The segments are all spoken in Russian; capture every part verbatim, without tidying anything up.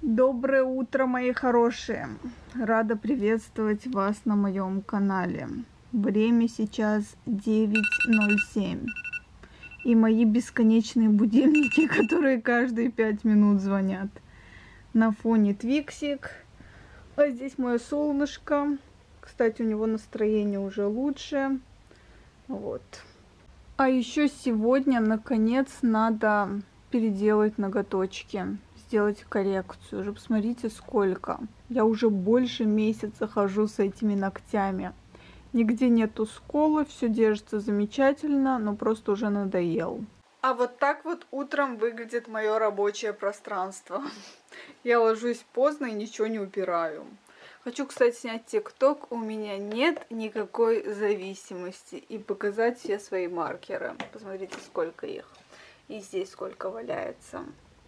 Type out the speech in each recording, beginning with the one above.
Доброе утро, мои хорошие! Рада приветствовать вас на моем канале. Время сейчас девять ноль семь. И мои бесконечные будильники, которые каждые пять минут звонят. На фоне Твиксик. А здесь мое солнышко. Кстати, у него настроение уже лучше. Вот. А еще сегодня, наконец, надо переделать ноготочки. Сделать коррекцию. Уже посмотрите, сколько. Я уже больше месяца хожу с этими ногтями. Нигде нету сколы, все держится замечательно, но просто уже надоел. А вот так вот утром выглядит мое рабочее пространство. Я ложусь поздно и ничего не убираю. Хочу, кстати, снять тикток. У меня нет никакой зависимости. И показать все свои маркеры. Посмотрите, сколько их. И здесь сколько валяется.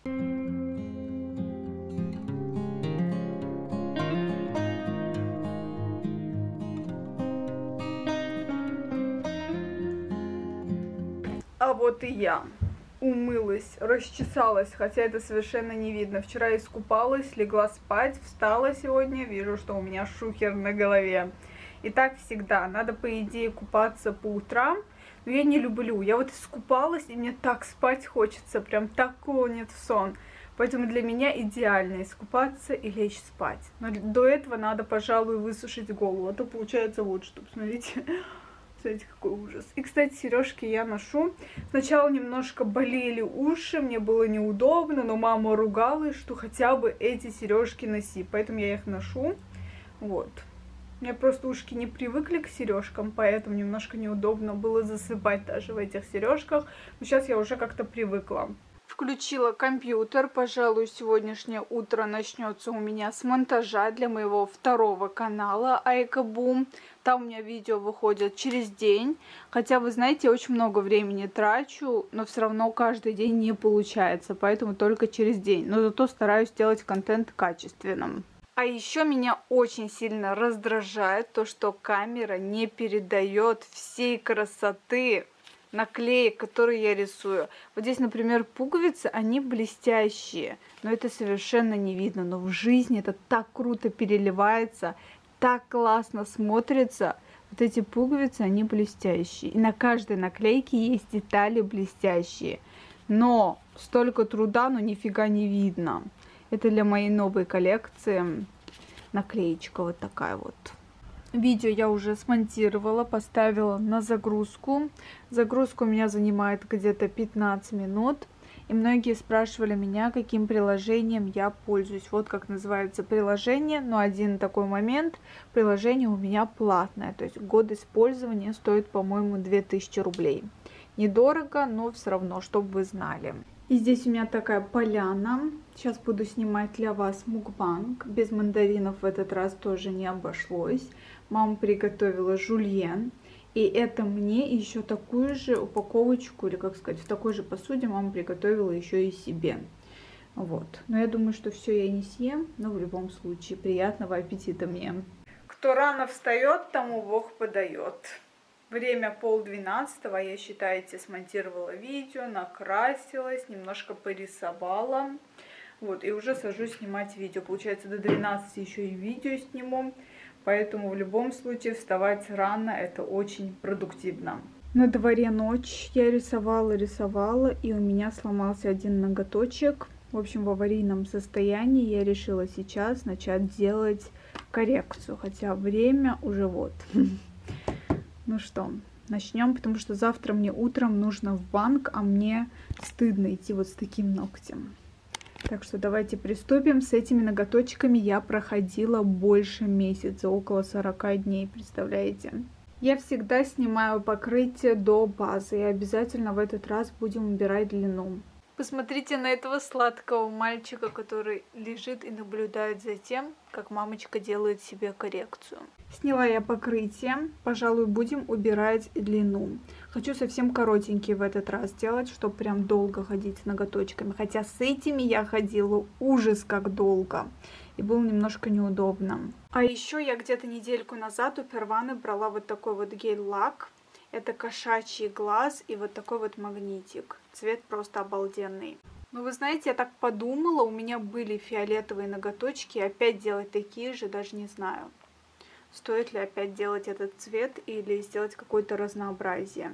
А вот и я умылась, расчесалась, хотя это совершенно не видно. Вчера искупалась, легла спать, встала сегодня, вижу, что у меня шухер на голове. И так всегда, надо по идее купаться по утрам, но я не люблю. Я вот искупалась, и мне так спать хочется, прям так клонит в сон. Поэтому для меня идеально искупаться и лечь спать. Но до этого надо, пожалуй, высушить голову, а то получается вот что, посмотрите. Смотрите, какой ужас. И, кстати, сережки я ношу. Сначала немножко болели уши, мне было неудобно, но мама ругалась, что хотя бы эти сережки носи. Поэтому я их ношу. Вот. У меня просто ушки не привыкли к сережкам, поэтому немножко неудобно было засыпать даже в этих сережках. Но сейчас я уже как-то привыкла. Включила компьютер. Пожалуй, сегодняшнее утро начнется у меня с монтажа для моего второго канала Айкабум. Там у меня видео выходят через день. Хотя, вы знаете, я очень много времени трачу, но все равно каждый день не получается. Поэтому только через день. Но зато стараюсь делать контент качественным. А еще меня очень сильно раздражает то, что камера не передает всей красоты наклеек, которые я рисую. Вот здесь, например, пуговицы, они блестящие, но это совершенно не видно. Но в жизни это так круто переливается, так классно смотрится. Вот эти пуговицы, они блестящие. И на каждой наклейке есть детали блестящие. Но столько труда, но нифига не видно. Это для моей новой коллекции наклеечка вот такая вот. Видео я уже смонтировала, поставила на загрузку. Загрузка у меня занимает где-то пятнадцать минут. И многие спрашивали меня, каким приложением я пользуюсь. Вот как называется приложение. Но один такой момент. Приложение у меня платное. То есть год использования стоит, по-моему, две тысячи рублей. Недорого, но все равно, чтобы вы знали. И здесь у меня такая поляна. Сейчас буду снимать для вас мукбанг. Без мандаринов в этот раз тоже не обошлось. Мама приготовила жульен. И это мне еще такую же упаковочку, или как сказать, в такой же посуде мама приготовила еще и себе. Вот. Но я думаю, что все я не съем. Но в любом случае, приятного аппетита мне. Кто рано встает, тому Бог подает. Время полдвенадцатого, я, считаете, смонтировала видео, накрасилась, немножко порисовала. Вот, и уже сажусь снимать видео. Получается, до двенадцати еще и видео сниму. Поэтому в любом случае вставать рано — это очень продуктивно. На дворе ночь, я рисовала, рисовала, и у меня сломался один ноготочек. В общем, в аварийном состоянии я решила сейчас начать делать коррекцию. Хотя время уже вот. Ну что, начнем, потому что завтра мне утром нужно в банк, а мне стыдно идти вот с таким ногтем. Так что давайте приступим. С этими ноготочками я проходила больше месяца, около сорока дней, представляете? Я всегда снимаю покрытие до базы, и обязательно в этот раз будем убирать длину. Посмотрите на этого сладкого мальчика, который лежит и наблюдает за тем, как мамочка делает себе коррекцию. Сняла я покрытие. Пожалуй, будем убирать длину. Хочу совсем коротенький в этот раз делать, чтобы прям долго ходить с ноготочками. Хотя с этими я ходила ужас как долго. И было немножко неудобно. А еще я где-то недельку назад у Перваны брала вот такой вот гель-лак. Это кошачий глаз и вот такой вот магнитик. Цвет просто обалденный. Ну, вы знаете, я так подумала, у меня были фиолетовые ноготочки, опять делать такие же, даже не знаю, стоит ли опять делать этот цвет или сделать какое-то разнообразие.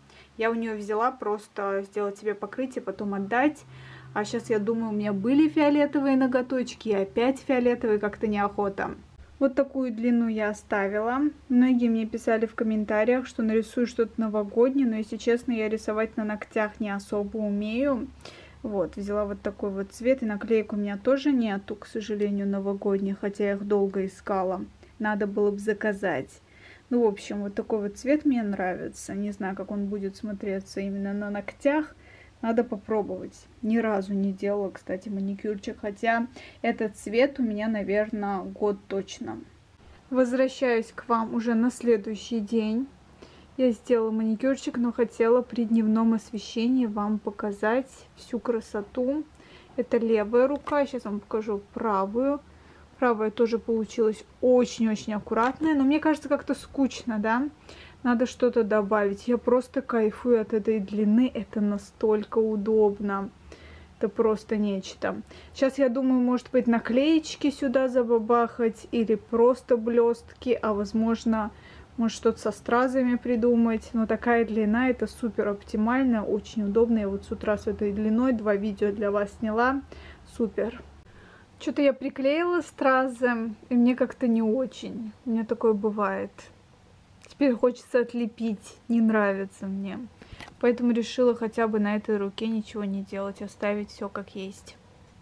Я у нее взяла просто сделать себе покрытие, потом отдать. А сейчас я думаю, у меня были фиолетовые ноготочки, и опять фиолетовые, как-то неохота. Вот такую длину я оставила. Многие мне писали в комментариях, что нарисую что-то новогоднее, но, если честно, я рисовать на ногтях не особо умею. Вот, взяла вот такой вот цвет, и наклеек у меня тоже нету, к сожалению, новогодних, хотя я их долго искала. Надо было бы заказать. Ну, в общем, вот такой вот цвет мне нравится. Не знаю, как он будет смотреться именно на ногтях. Надо попробовать. Ни разу не делала, кстати, маникюрчик. Хотя этот цвет у меня, наверное, год точно. Возвращаюсь к вам уже на следующий день. Я сделала маникюрчик, но хотела при дневном освещении вам показать всю красоту. Это левая рука. Сейчас вам покажу правую. Правая тоже получилась очень-очень аккуратная, но мне кажется, как-то скучно, да? Надо что-то добавить. Я просто кайфую от этой длины, это настолько удобно. Это просто нечто. Сейчас я думаю, может быть, наклеечки сюда забабахать или просто блестки, а возможно, может что-то со стразами придумать. Но такая длина, это супер оптимально, очень удобно. Я вот с утра с этой длиной два видео для вас сняла. Супер. Что-то я приклеила стразы, и мне как-то не очень. У меня такое бывает. Теперь хочется отлепить, не нравится мне. Поэтому решила хотя бы на этой руке ничего не делать, оставить все как есть.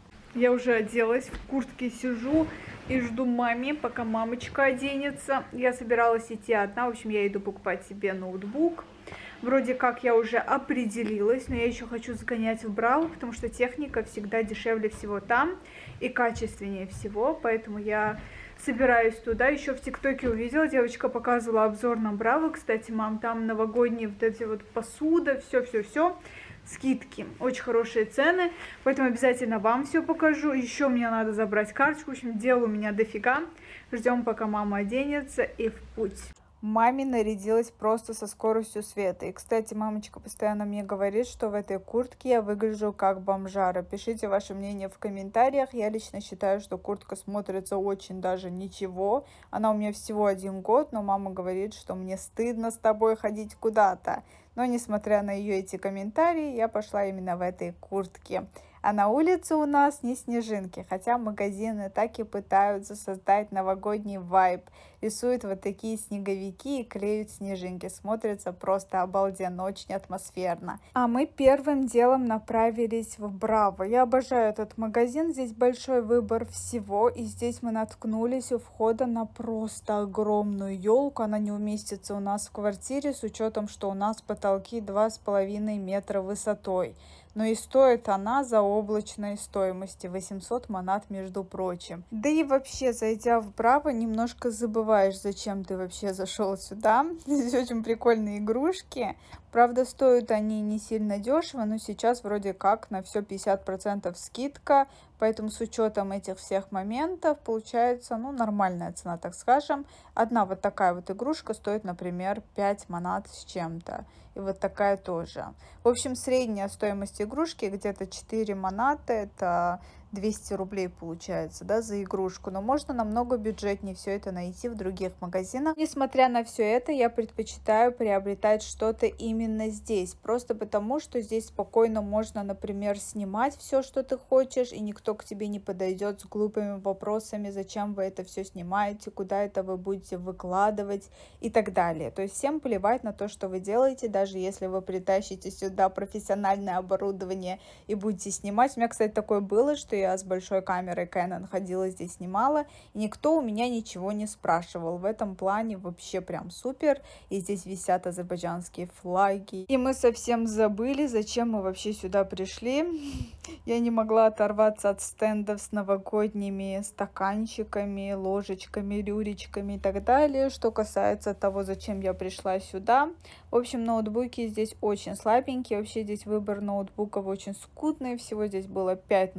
Я уже оделась, в куртке сижу и жду маме, пока мамочка оденется. Я собиралась идти одна, в общем, я иду покупать себе ноутбук. Вроде как я уже определилась, но я еще хочу сгонять в Браво, потому что техника всегда дешевле всего там и качественнее всего, поэтому я собираюсь туда. Еще в ТикТоке увидела, девочка показывала обзор на Браво, кстати, мам, там новогодние вот эти вот посуда, все-все-все, скидки, очень хорошие цены, поэтому обязательно вам все покажу. Еще мне надо забрать карточку, в общем, дел у меня дофига. Ждем, пока мама оденется, и в путь. Маме нарядилась просто со скоростью света. И, кстати, мамочка постоянно мне говорит, что в этой куртке я выгляжу как бомжара. Пишите ваше мнение в комментариях. Я лично считаю, что куртка смотрится очень даже ничего. Она у меня всего один год, но мама говорит, что мне стыдно с тобой ходить куда-то. Но, несмотря на ее эти комментарии, я пошла именно в этой куртке. А на улице у нас не снежинки, хотя магазины так и пытаются создать новогодний вайб. Рисуют вот такие снеговики и клеют снежинки. Смотрится просто обалденно, очень атмосферно. А мы первым делом направились в Браво. Я обожаю этот магазин, здесь большой выбор всего. И здесь мы наткнулись у входа на просто огромную елку. Она не уместится у нас в квартире, с учетом, что у нас потолки два с половиной метра высотой. Но и стоит она заоблачной стоимости восемьсот манат, между прочим. Да и вообще, зайдя в Браво, немножко забываешь, зачем ты вообще зашел сюда. Здесь очень прикольные игрушки. Правда, стоят они не сильно дешево, но сейчас вроде как на все пятьдесят процентов скидка. Поэтому с учетом этих всех моментов получается, ну, нормальная цена, так скажем. Одна вот такая вот игрушка стоит, например, пять манат с чем-то. И вот такая тоже. В общем, средняя стоимость игрушки где-то четыре манаты. Это двести рублей получается, да, за игрушку. Но можно намного бюджетнее все это найти в других магазинах. Несмотря на все это, я предпочитаю приобретать что-то именно здесь. Просто потому, что здесь спокойно можно, например, снимать все, что ты хочешь, и никто к тебе не подойдет с глупыми вопросами, зачем вы это все снимаете, куда это вы будете выкладывать и так далее. То есть всем плевать на то, что вы делаете, даже если вы притащите сюда профессиональное оборудование и будете снимать. У меня, кстати, такое было, что я с большой камерой Canon ходила здесь, снимала, и никто у меня ничего не спрашивал. В этом плане вообще прям супер. И здесь висят азербайджанские флаги. И мы совсем забыли, зачем мы вообще сюда пришли. Я не могла оторваться от стендов с новогодними стаканчиками, ложечками, рюричками и так далее. Что касается того, зачем я пришла сюда. В общем, ноутбуки здесь очень слабенькие. Вообще здесь выбор ноутбуков очень скудный. Всего здесь было пять ноутбуков.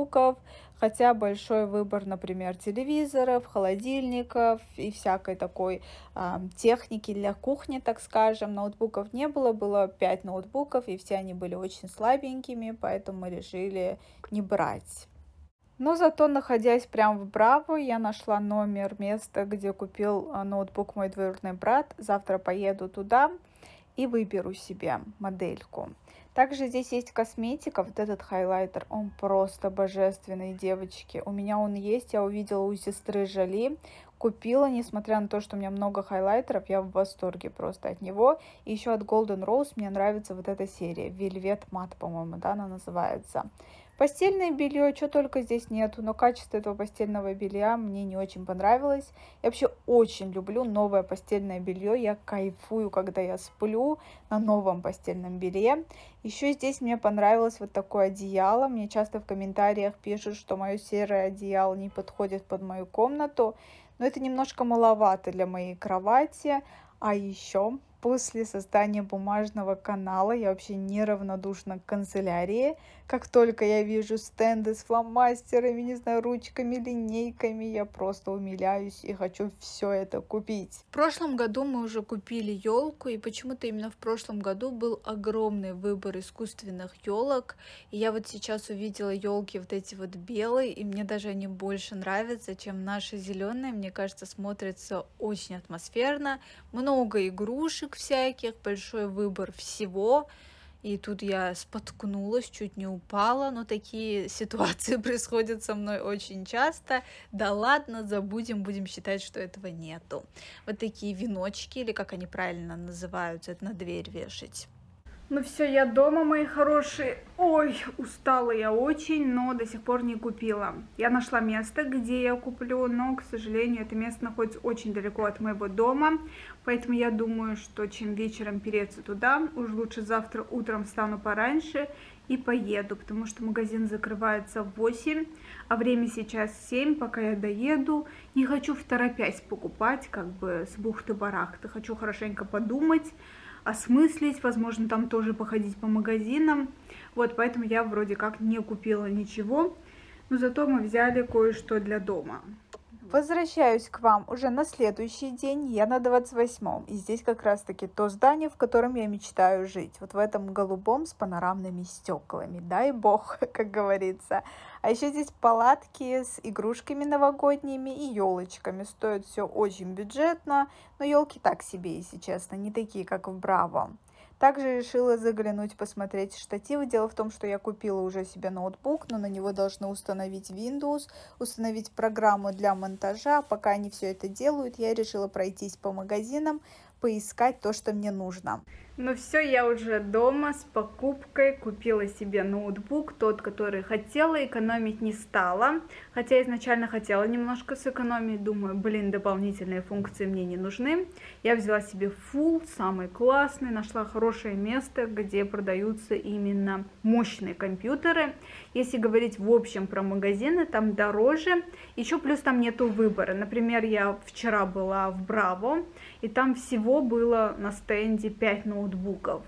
ноутбуков, хотя большой выбор, например, телевизоров, холодильников и всякой такой а, техники для кухни, так скажем, ноутбуков не было, было пять ноутбуков, и все они были очень слабенькими, поэтому мы решили не брать. Но зато, находясь прямо в Браво, я нашла номер места, где купил ноутбук мой двоюродный брат. Завтра поеду туда и выберу себе модельку. Также здесь есть косметика. Вот этот хайлайтер, он просто божественный, девочки. У меня он есть, я увидела у сестры Жали. Купила, несмотря на то, что у меня много хайлайтеров, я в восторге просто от него. И еще от Golden Rose мне нравится вот эта серия. Velvet Matte, по-моему, да, она называется. Постельное белье, что только здесь нету, но качество этого постельного белья мне не очень понравилось. Я вообще очень люблю новое постельное белье, я кайфую, когда я сплю на новом постельном белье. Еще здесь мне понравилось вот такое одеяло, мне часто в комментариях пишут, что мое серое одеяло не подходит под мою комнату, но это немножко маловато для моей кровати. А еще после создания бумажного канала я вообще неравнодушна к канцелярии. Как только я вижу стенды с фломастерами, не знаю, ручками, линейками, я просто умиляюсь и хочу все это купить. В прошлом году мы уже купили елку, и почему-то именно в прошлом году был огромный выбор искусственных елок. И я вот сейчас увидела елки вот эти вот белые, и мне даже они больше нравятся, чем наши зеленые. Мне кажется, смотрится очень атмосферно. Много игрушек всяких, большой выбор всего. И тут я споткнулась, чуть не упала, но такие ситуации происходят со мной очень часто. Да ладно, забудем, будем считать, что этого нету. Вот такие веночки, или как они правильно называются, это на дверь вешать. Ну все, я дома, мои хорошие. Ой, устала я очень, но до сих пор не купила. Я нашла место, где я куплю, но, к сожалению, это место находится очень далеко от моего дома. Поэтому я думаю, что чем вечером переться туда, уж лучше завтра утром встану пораньше и поеду, потому что магазин закрывается в восемь, а время сейчас семь, пока я доеду. Не хочу второпясь покупать, как бы с бухты-барахты. Хочу хорошенько подумать, осмыслить, возможно, там тоже походить по магазинам. Вот, поэтому я вроде как не купила ничего, но зато мы взяли кое-что для дома. Возвращаюсь к вам уже на следующий день, я на двадцать восьмом, и здесь как раз таки то здание, в котором я мечтаю жить, вот в этом голубом с панорамными стеклами, дай бог, как говорится. А еще здесь палатки с игрушками новогодними и елочками, стоит все очень бюджетно, но елки так себе, если честно, не такие, как в Браво. Также решила заглянуть, посмотреть штативы. Дело в том, что я купила уже себе ноутбук, но на него должны установить Windows, установить программу для монтажа. Пока они все это делают, я решила пройтись по магазинам, поискать то, что мне нужно. Ну все, я уже дома с покупкой, купила себе ноутбук, тот, который хотела, экономить не стала. Хотя изначально хотела немножко сэкономить, думаю, блин, дополнительные функции мне не нужны. Я взяла себе Full, самый классный, нашла хорошее место, где продаются именно мощные компьютеры. Если говорить в общем про магазины, там дороже, еще плюс там нету выбора. Например, я вчера была в Браво, и там всего было на стенде пять ноутбуков,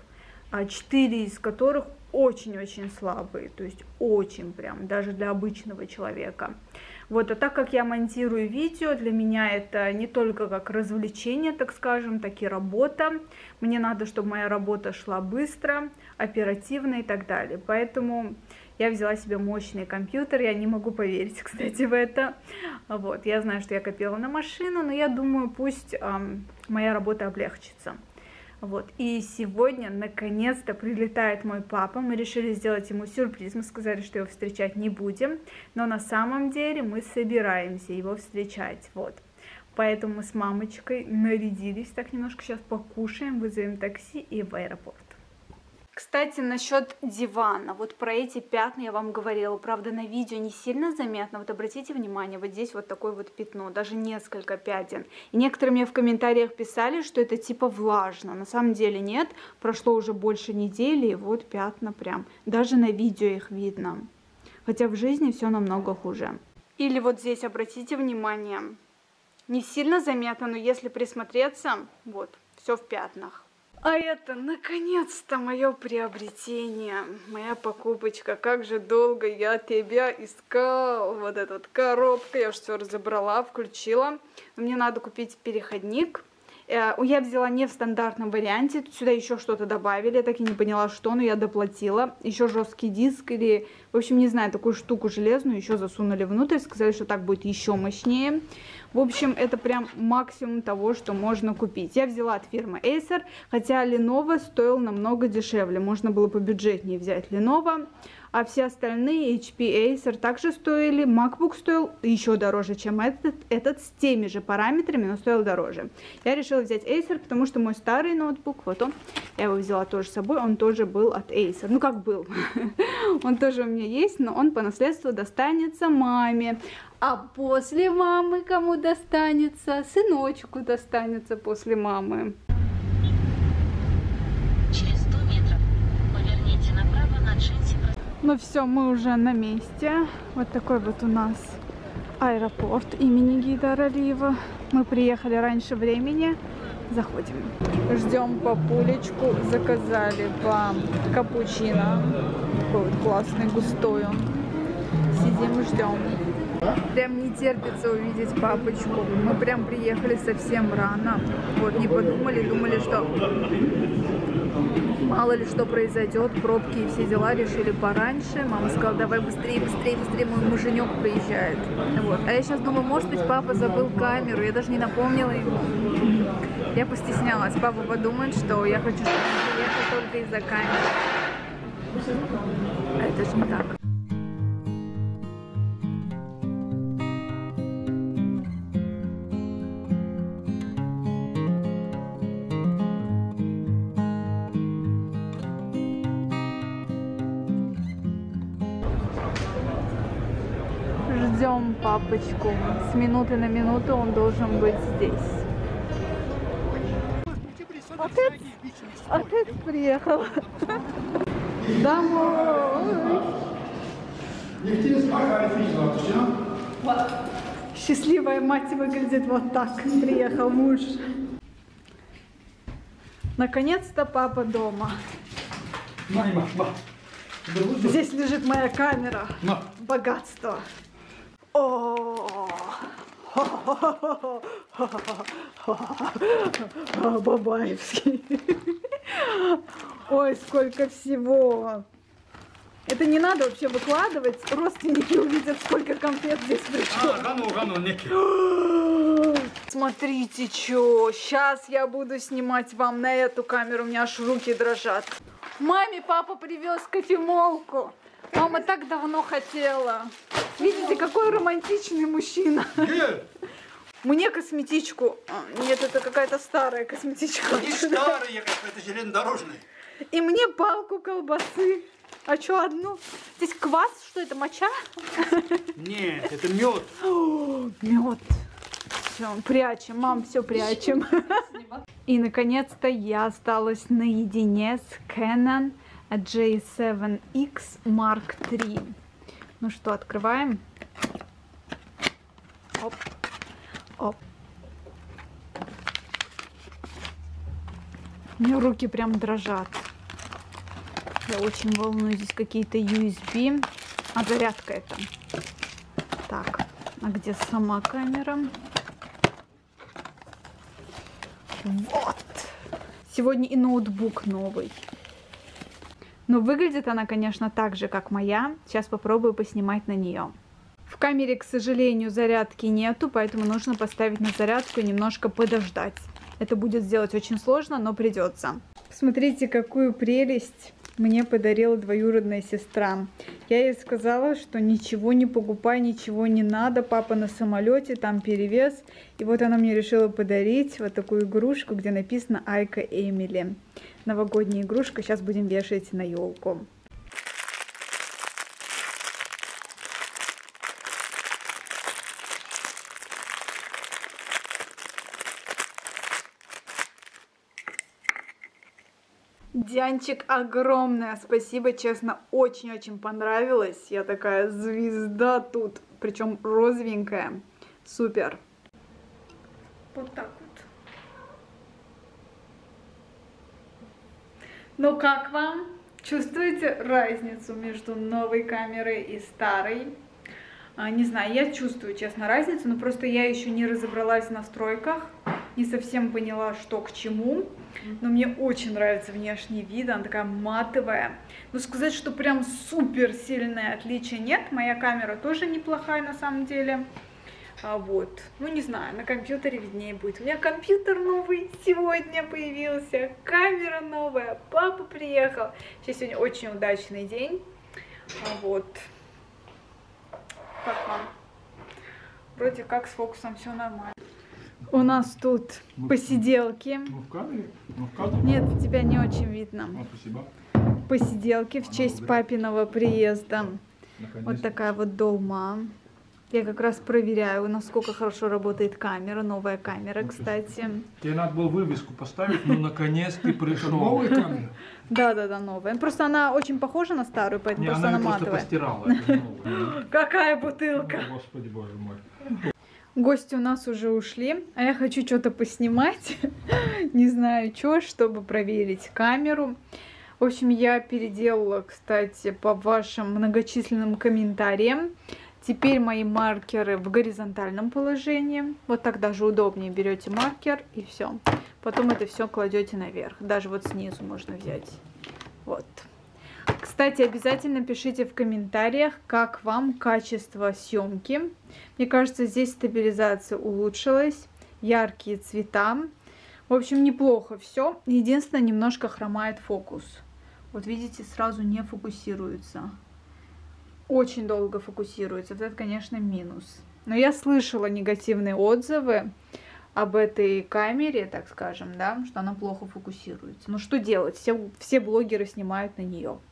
четыре из которых очень-очень слабые, то есть очень прям, даже для обычного человека. Вот, а так как я монтирую видео, для меня это не только как развлечение, так скажем, так и работа. Мне надо, чтобы моя работа шла быстро, оперативно и так далее. Поэтому я взяла себе мощный компьютер, я не могу поверить, кстати, в это. Вот, я знаю, что я копила на машину, но я думаю, пусть эм, моя работа облегчится. Вот, и сегодня, наконец-то, прилетает мой папа, мы решили сделать ему сюрприз, мы сказали, что его встречать не будем, но на самом деле мы собираемся его встречать, вот. Поэтому мы с мамочкой нарядились, так немножко сейчас покушаем, вызовем такси и в аэропорт. Кстати, насчет дивана, вот про эти пятна я вам говорила, правда на видео не сильно заметно, вот обратите внимание, вот здесь вот такое вот пятно, даже несколько пятен. И некоторые мне в комментариях писали, что это типа влажно, на самом деле нет, прошло уже больше недели, и вот пятна прям, даже на видео их видно, хотя в жизни все намного хуже. Или вот здесь обратите внимание, не сильно заметно, но если присмотреться, вот, все в пятнах. А это, наконец-то, мое приобретение, моя покупочка. Как же долго я тебя искал. Вот эта вот коробка, я уже все разобрала, включила. Но мне надо купить переходник. Я взяла не в стандартном варианте, сюда еще что-то добавили, я так и не поняла, что, но я доплатила. Еще жесткий диск или, в общем, не знаю, такую штуку железную еще засунули внутрь, сказали, что так будет еще мощнее. В общем, это прям максимум того, что можно купить. Я взяла от фирмы Acer, хотя Lenovo стоил намного дешевле, можно было побюджетнее взять Lenovo. А все остальные эйч пи, Acer также стоили. MacBook стоил еще дороже, чем этот. Этот с теми же параметрами, но стоил дороже. Я решила взять Acer, потому что мой старый ноутбук, вот он, я его взяла тоже с собой, он тоже был от Acer. Ну, как был. Он тоже у меня есть, но он по наследству достанется маме. А после мамы кому достанется? Сыночку достанется после мамы. Ну все, мы уже на месте. Вот такой вот у нас аэропорт имени Гейдара Алиева. Мы приехали раньше времени. Заходим. Ждем папулечку. Заказали по капучино. Такой вот классный, густой он. Сидим и ждем. Прям не терпится увидеть папочку. Мы прям приехали совсем рано. Вот, не подумали, думали, что мало ли что произойдет, пробки и все дела, решили пораньше. Мама сказала, давай быстрее, быстрее, быстрее, мой муженек приезжает. Вот. А я сейчас думаю, может быть, папа забыл камеру, я даже не напомнила ему. Я постеснялась. Папа подумает, что я хочу, чтобы он приехал только из-за камеры. А это же не так. Ждем папочку. С минуты на минуту он должен быть здесь. Отец, отец приехал. Домой. Счастливая мать выглядит вот так. Приехал муж. Наконец-то папа дома. Здесь лежит моя камера. Богатство. О, Бабаевский. Ой, сколько всего. Это не надо вообще выкладывать. Родственники увидят, сколько конфет здесь пришло. Смотрите, что. Сейчас я буду снимать вам на эту камеру. У меня аж руки дрожат. Маме папа привез кофемолку. Мама так давно хотела. Видите, какой романтичный мужчина. Нет. Мне косметичку. Нет, это какая-то старая косметичка. Не старая, это железнодорожная. И мне палку колбасы. А что одну? Здесь квас? Что это, моча? Нет, это мед. Мед. Все, прячем, мам, все прячем. И наконец-то я осталась наедине с Canon джей семь икс марк три. Ну что, открываем. Оп. Оп. У меня руки прям дрожат. Я очень волнуюсь. Здесь какие-то ю эс би. А зарядка это. Так, а где сама камера? Вот. Сегодня и ноутбук новый. Но выглядит она, конечно, так же, как моя. Сейчас попробую поснимать на нее. В камере, к сожалению, зарядки нету, поэтому нужно поставить на зарядку и немножко подождать. Это будет сделать очень сложно, но придется. Смотрите, какую прелесть мне подарила двоюродная сестра. Я ей сказала, что ничего не покупай, ничего не надо. Папа на самолете, там перевес. И вот она мне решила подарить вот такую игрушку, где написано Айка Эмили. Новогодняя игрушка. Сейчас будем вешать на елку. Дянчик, огромное спасибо, честно, очень-очень понравилось. Я такая звезда тут, причем розовенькая. Супер. Вот так вот. Ну как вам? Чувствуете разницу между новой камерой и старой? А, не знаю, я чувствую, честно, разницу, но просто я еще не разобралась в настройках, не совсем поняла, что к чему. Но мне очень нравится внешний вид, она такая матовая. Но сказать, что прям супер сильное отличие нет. Моя камера тоже неплохая на самом деле. А вот, ну не знаю, на компьютере виднее будет. У меня компьютер новый сегодня появился, камера новая, папа приехал. Сейчас сегодня очень удачный день. А вот. Как вам? Вроде как с фокусом все нормально. У нас тут Мы- посиделки. Мы в кадре? Мы в кадре? Нет, тебя не очень видно. А, спасибо. Посиделки в честь папиного приезда. Наконец-то. Вот такая вот долма. Я как раз проверяю, насколько хорошо работает камера. Новая камера, кстати. Тебе надо было вывеску поставить, ну наконец ты пришел. Новая камера? Да-да-да, новая. Просто она очень похожа на старую, поэтому Не, просто она она её просто матовая. постирала. это новая. Какая бутылка! О, Господи, боже мой. Гости у нас уже ушли, а я хочу что-то поснимать. Не знаю, что, чтобы проверить камеру. В общем, я переделала, кстати, по вашим многочисленным комментариям. Теперь мои маркеры в горизонтальном положении. Вот так даже удобнее. Берете маркер и все. Потом это все кладете наверх. Даже вот снизу можно взять. Вот. Кстати, обязательно пишите в комментариях, как вам качество съемки. Мне кажется, здесь стабилизация улучшилась. Яркие цвета. В общем, неплохо все. Единственное, немножко хромает фокус. Вот видите, сразу не фокусируется. Очень долго фокусируется. Вот это, конечно, минус. Но я слышала негативные отзывы об этой камере, так скажем, да, что она плохо фокусируется. Ну что делать? Все, все блогеры снимают на нее.